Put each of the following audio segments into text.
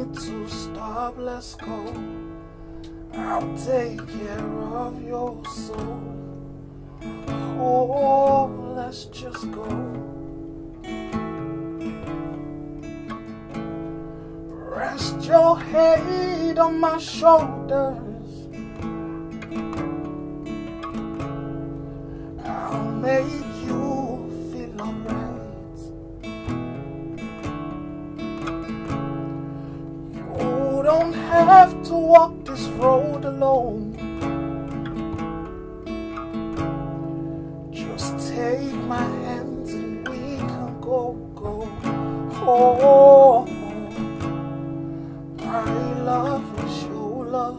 need to stop, let's go. I'll take care of your soul. Oh, let's just go. Rest your head on my shoulders. I'll make you feel alright. You don't have to walk this road alone. Just take my hands and we can go. Oh, my love is your love.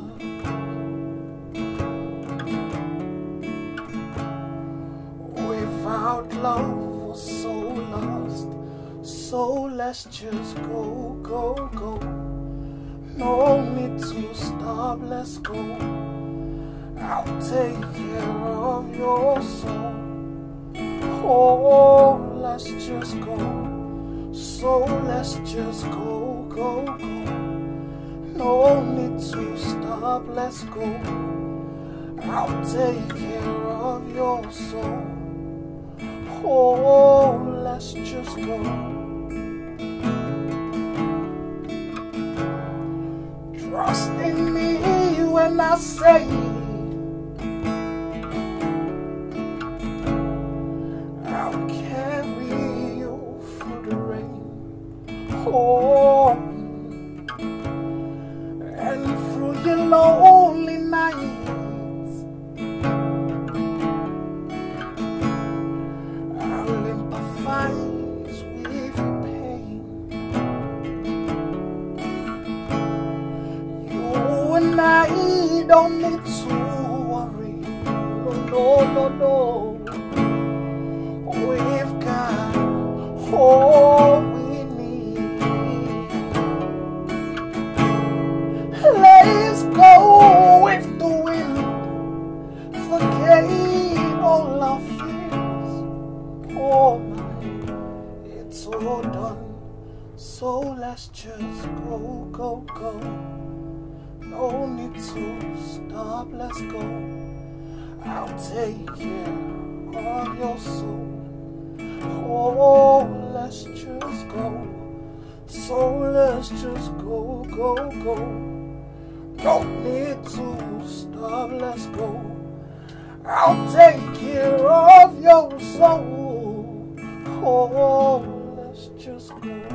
Without love was so lost. So let's just go. No need to stop, let's go. I'll take care of your soul. Oh, let's just go. So let's just go. No need to stop, let's go. I'll take care of your soul. Oh, let's just go. Trust in me when I say I'll carry you through the rain. Oh, and through your lonely nights, I'll empathize with your pain. You and I don't need to worry. No. We've got all we need. Let's go with the wind. Forget all our fears. Oh my, it's all done. So let's just go. No need to stop, let's go. I'll take care of your soul. Oh, let's just go. So let's just go. Don't need to stop, let's go. I'll take care of your soul. Oh, let's just go.